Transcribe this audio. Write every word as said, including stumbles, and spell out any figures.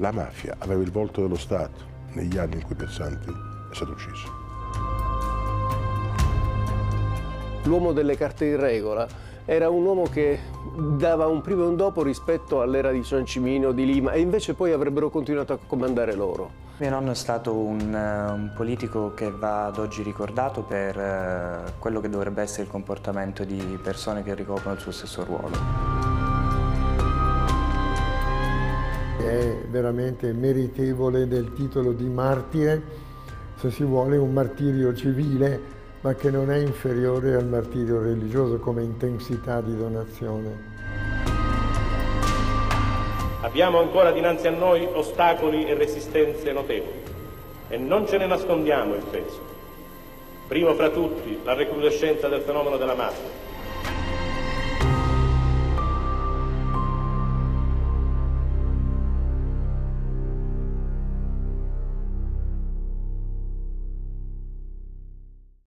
La mafia aveva il volto dello Stato negli anni in cui Piersanti è stato ucciso. L'uomo delle carte in regola era un uomo che dava un prima e un dopo rispetto all'era di San Cimino, di Lima, e invece poi avrebbero continuato a comandare loro. Mio nonno è stato un, un politico che va ad oggi ricordato per uh, quello che dovrebbe essere il comportamento di persone che ricoprono il suo stesso ruolo. È veramente meritevole del titolo di martire, se si vuole un martirio civile, ma che non è inferiore al martirio religioso come intensità di donazione. Abbiamo ancora dinanzi a noi ostacoli e resistenze notevoli e non ce ne nascondiamo il peso. Primo fra tutti la recrudescenza del fenomeno della mafia,